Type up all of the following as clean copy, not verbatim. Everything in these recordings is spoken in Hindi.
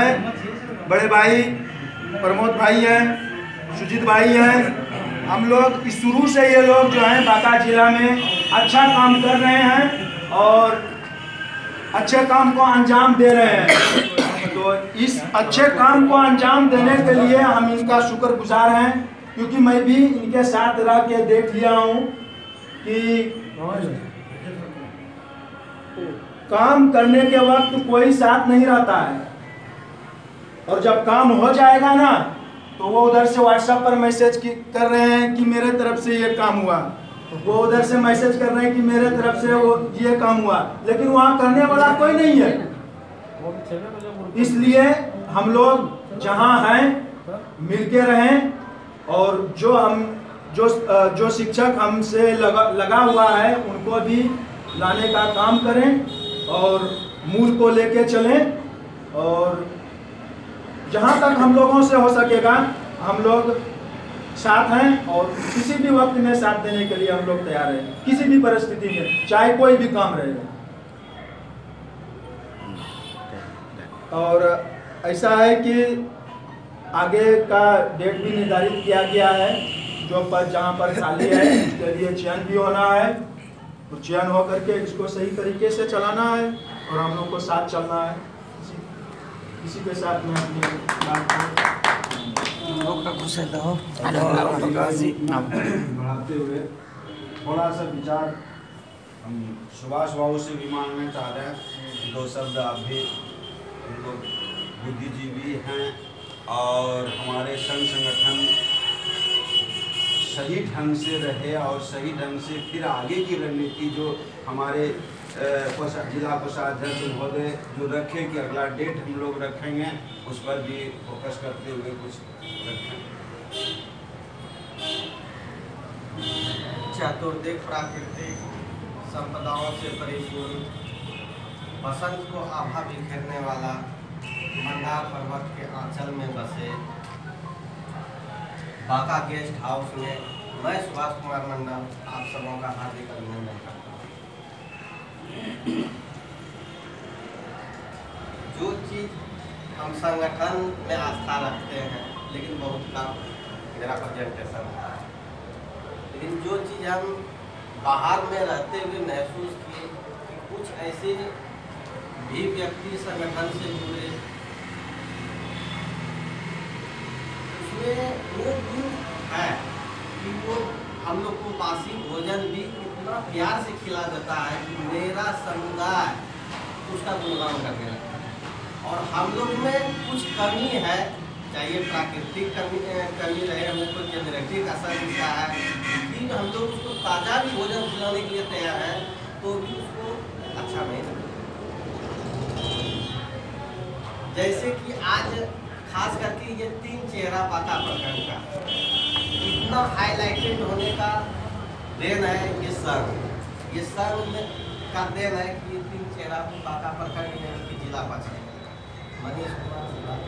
बड़े भाई प्रमोद भाई हैं, सुजीत भाई हैं। हम लोग शुरू से ये लोग जो हैं बांका जिला में अच्छा काम कर रहे हैं और अच्छे काम को अंजाम दे रहे हैं। तो इस अच्छे काम को अंजाम देने के लिए हम इनका शुक्रगुजार हैं, क्योंकि मैं भी इनके साथ रह के देख लिया हूँ कि काम करने के वक्त कोई साथ नहीं रहता है, और जब काम हो जाएगा ना तो वो उधर से व्हाट्सएप पर मैसेज कर रहे हैं कि मेरे तरफ से ये काम हुआ, वो उधर से मैसेज कर रहे हैं कि मेरे तरफ से वो ये काम हुआ, लेकिन वहाँ करने वाला कोई नहीं है। इसलिए हम लोग जहाँ हैं मिलके रहें, और जो शिक्षक हमसे लगा हुआ है उनको भी लाने का काम करें और मूल को लेके चलें, और जहाँ तक हम लोगों से हो सकेगा हम लोग साथ हैं, और किसी भी वक्त में साथ देने के लिए हम लोग तैयार हैं, किसी भी परिस्थिति में, चाहे कोई भी काम रहेगा। और ऐसा है कि आगे का डेट भी निर्धारित किया गया है, जो पद जहाँ पर खाली है उसके लिए चयन भी होना है, तो चयन हो करके इसको सही तरीके से चलाना है और हम लोग को साथ चलना है। इसी के साथ में अपनी बढ़ाते हुए थोड़ा सा विचार हम सुभाष बाबू से भी मांगना चाह रहे हैं। दो शब्द आप भी, उनको बुद्धिजीवी हैं और हमारे संघ संगठन सही ढंग से रहे और सही ढंग से फिर आगे की रणनीति जो हमारे जिला कोषाध्यक्ष महोदय जो रखे कि अगला डेट हम लोग रखेंगे, उस पर भी फोकस करते हुए कुछ रखें। चतुर्दिक प्राकृतिक संपदाओं से परिपूर्ण, बसंत को आभा बिखेरने वाला मंदार पर्वत के आंचल में बसे बांका गेस्ट हाउस में मैं सुभाष कुमार मंडल आप सबों का हार्दिक अभिनंदन करता हूँ। जो चीज़ हम संगठन में आस्था रखते हैं, लेकिन बहुत कम मेरा प्रेजेंटेशन है, लेकिन जो चीज़ हम बाहर में रहते हुए महसूस किए कि कुछ ऐसे भी व्यक्ति संगठन से जुड़े, उसमें वो गुण है कि वो हम लोग को बासी भोजन भी इतना प्यार से खिला देता है कि मेरा समुदाय उसका गुणगान करने लगता है। और हम लोग में कुछ कमी है, चाहे प्राकृतिक कमी रहे, हम लोग को जेनेटिक असर इसका है कि हम लोग उसको ताज़ा भी भोजन खिलाने के लिए तैयार है, तो भी उसको अच्छा नहीं लगता। जैसे कि आज खास करके ये 3 चेहरा बांका प्रखंड का इतना हाईलाइटेड होने का देन है ये संघ का देन है कि 3 चेहरा बांका प्रखंड में की जिला बचा मनीष कुमार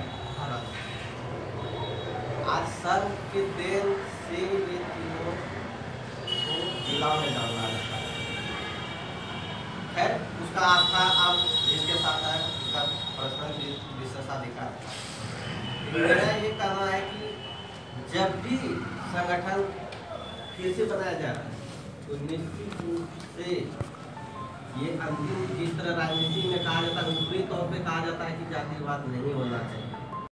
आज संघ के देन से ये तीनों को जिला में डालना जाता है। खैर उसका आस्था आप जिसके साथ है उसका पर्सनल विशेषाधिकार। मेरा ये कहना है कि जब भी संगठन फिर से बनाया जा रहा है तो निश्चित रूप से ये अंतिम जिस तरह राजनीति में कहा जाता है, ऊपरी तौर पे कहा जाता है कि जातिवाद नहीं होना चाहिए,